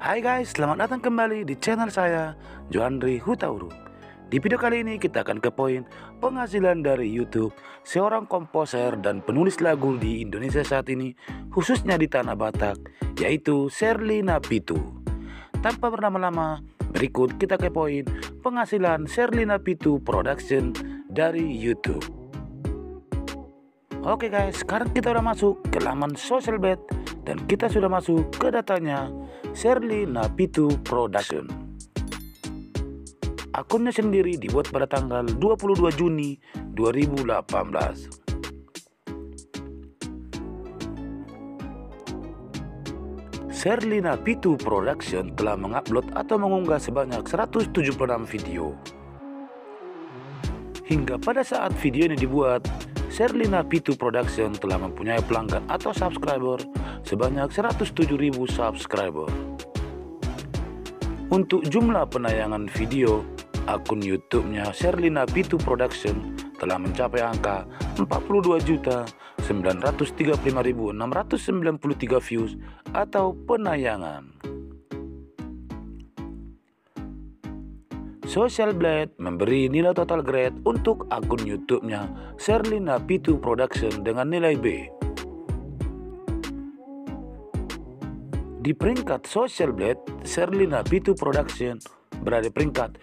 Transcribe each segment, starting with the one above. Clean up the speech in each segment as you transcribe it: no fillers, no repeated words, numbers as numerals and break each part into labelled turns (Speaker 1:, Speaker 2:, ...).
Speaker 1: Hai guys, selamat datang kembali di channel saya, Joandri Hutauruk. Di video kali ini kita akan ke poin penghasilan dari YouTube seorang komposer dan penulis lagu di Indonesia saat ini, khususnya di Tanah Batak, yaitu Sherlina Pitu. Tanpa berlama-lama, berikut kita ke poin penghasilan Sherlina Pitu Production dari YouTube. Oke guys, sekarang kita udah masuk ke laman Socialblad dan kita sudah masuk ke datanya Sherlina Pitu Production. Akunnya sendiri dibuat pada tanggal 22 Juni 2018. Sherlina Pitu Production telah mengupload atau mengunggah sebanyak 176 video. Hingga pada saat video ini dibuat, Sherlina Pitu Production telah mempunyai pelanggan atau subscriber sebanyak 107.000 subscriber. Untuk jumlah penayangan video, akun YouTube-nya Sherlina Pitu Production telah mencapai angka 42.935.693 views atau penayangan. Socialblad memberi nilai total grade untuk akun YouTube-nya Sherlina Pitu Production dengan nilai B. Di peringkat Socialblad, Sherlina Pitu Production berada di peringkat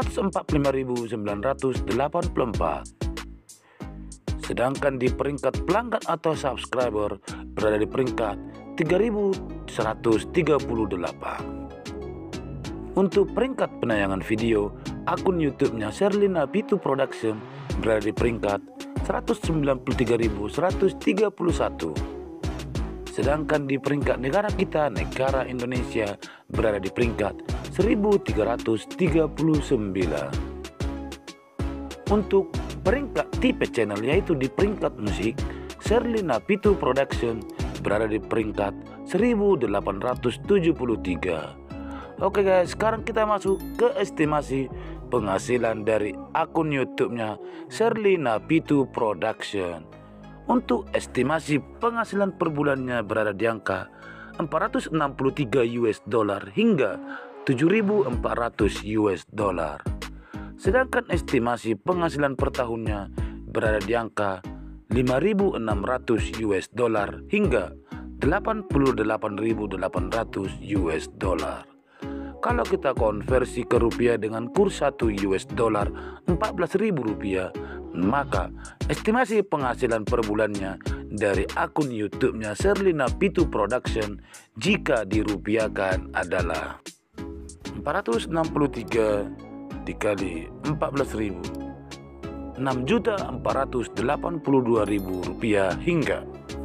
Speaker 1: 145.984. Sedangkan di peringkat pelanggan atau subscriber berada di peringkat 3.138. Untuk peringkat penayangan video, akun YouTube-nya Sherlina Pitu Production berada di peringkat 193.131. Sedangkan di peringkat negara kita, negara Indonesia, berada di peringkat 1339. Untuk peringkat tipe channel, yaitu di peringkat musik, Sherlina Pitu Production berada di peringkat 1873. Oke guys, sekarang kita masuk ke estimasi penghasilan dari akun YouTube-nya Sherlina Pitu Production. Untuk estimasi penghasilan per bulannya berada di angka $463 hingga $7.400. Sedangkan estimasi penghasilan per tahunnya berada di angka $5.600 hingga $88.800. Kalau kita konversi ke rupiah dengan kurs $1 Rp14.000, maka estimasi penghasilan per bulannya dari akun YouTube-nya Sherlina Pitu Production jika dirupiahkan adalah 463 dikali 14.000, Rp6.482.000 hingga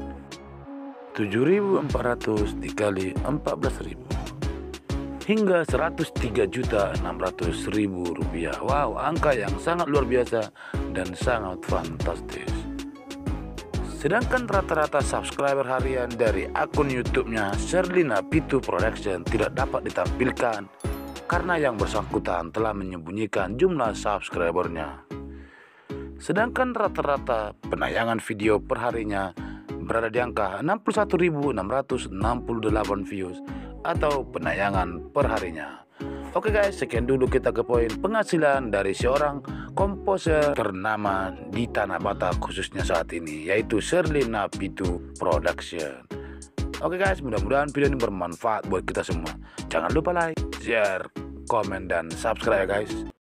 Speaker 1: 7.400 dikali 14.000 hingga Rp103.600.000. Wow, angka yang sangat luar biasa dan sangat fantastis. Sedangkan rata-rata subscriber harian dari akun YouTube-nya Sherlina Pitu Production tidak dapat ditampilkan karena yang bersangkutan telah menyembunyikan jumlah subscribernya. Sedangkan rata-rata penayangan video perharinya berada di angka 61.668 views atau penayangan perharinya. Oke guys, sekian dulu kita ke poin penghasilan dari seorang komposer ternama di Tanah Batak khususnya saat ini, yaitu Sherlina Pitu Production. Oke guys, mudah-mudahan video ini bermanfaat buat kita semua. Jangan lupa like, share, komen, dan subscribe ya guys.